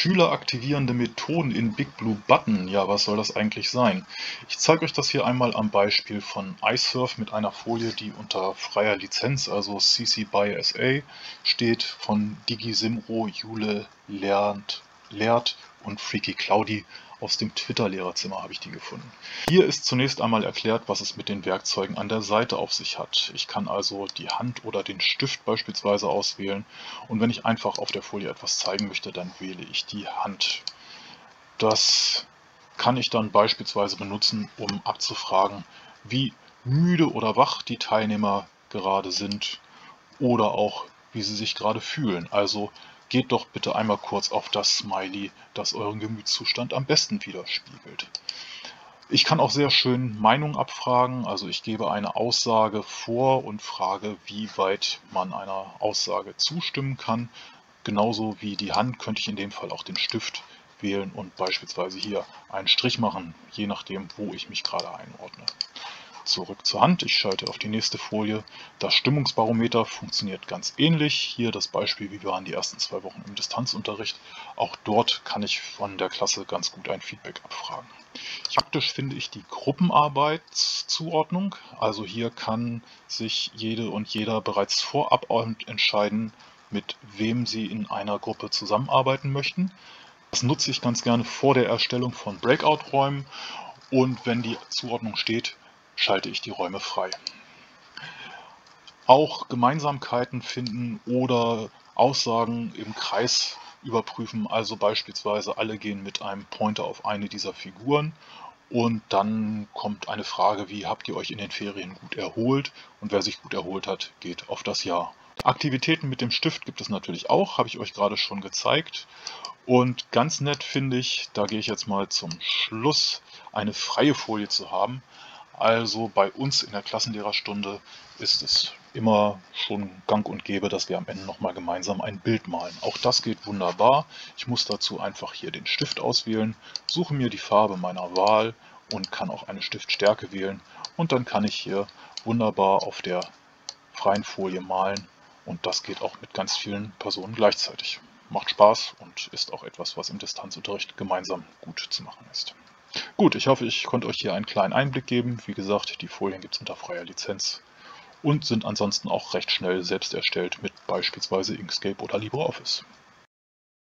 Schüleraktivierende Methoden in BigBlueButton. Ja, was soll das eigentlich sein? Ich zeige euch das hier einmal am Beispiel von iSurf mit einer Folie, die unter freier Lizenz, also CC by SA, steht, von DigiSimro, Jule lehrt und Freaky Cloudy. Aus dem Twitter-Lehrerzimmer habe ich die gefunden. Hier ist zunächst einmal erklärt, was es mit den Werkzeugen an der Seite auf sich hat. Ich kann also die Hand oder den Stift beispielsweise auswählen, und wenn ich einfach auf der Folie etwas zeigen möchte, dann wähle ich die Hand. Das kann ich dann beispielsweise benutzen, um abzufragen, wie müde oder wach die Teilnehmer gerade sind oder auch, wie sie sich gerade fühlen. Also geht doch bitte einmal kurz auf das Smiley, das euren Gemütszustand am besten widerspiegelt. Ich kann auch sehr schön Meinung abfragen, also ich gebe eine Aussage vor und frage, wie weit man einer Aussage zustimmen kann. Genauso wie die Hand könnte ich in dem Fall auch den Stift wählen und beispielsweise hier einen Strich machen, je nachdem, wo ich mich gerade einordne. Zurück zur Hand, ich schalte auf die nächste Folie. Das Stimmungsbarometer funktioniert ganz ähnlich. Hier das Beispiel, wie waren die ersten 2 Wochen im Distanzunterricht. Auch dort kann ich von der Klasse ganz gut ein Feedback abfragen. Praktisch finde ich die Gruppenarbeitszuordnung. Also hier kann sich jede und jeder bereits vorab entscheiden, mit wem sie in einer Gruppe zusammenarbeiten möchten. Das nutze ich ganz gerne vor der Erstellung von Breakout-Räumen, und wenn die Zuordnung steht, schalte ich die Räume frei. Auch Gemeinsamkeiten finden oder Aussagen im Kreis überprüfen, also beispielsweise alle gehen mit einem Pointer auf eine dieser Figuren und dann kommt eine Frage wie: Habt ihr euch in den Ferien gut erholt? Und wer sich gut erholt hat, geht auf das Ja. Aktivitäten mit dem Stift gibt es natürlich auch, habe ich euch gerade schon gezeigt. Und ganz nett finde ich, da gehe ich jetzt mal zum Schluss, eine freie Folie zu haben. Also bei uns in der Klassenlehrerstunde ist es immer schon gang und gäbe, dass wir am Ende nochmal gemeinsam ein Bild malen. Auch das geht wunderbar. Ich muss dazu einfach hier den Stift auswählen, suche mir die Farbe meiner Wahl und kann auch eine Stiftstärke wählen. Und dann kann ich hier wunderbar auf der freien Folie malen. Und das geht auch mit ganz vielen Personen gleichzeitig. Macht Spaß und ist auch etwas, was im Distanzunterricht gemeinsam gut zu machen ist. Gut, ich hoffe, ich konnte euch hier einen kleinen Einblick geben. Wie gesagt, die Folien gibt es unter freier Lizenz und sind ansonsten auch recht schnell selbst erstellt mit beispielsweise Inkscape oder LibreOffice.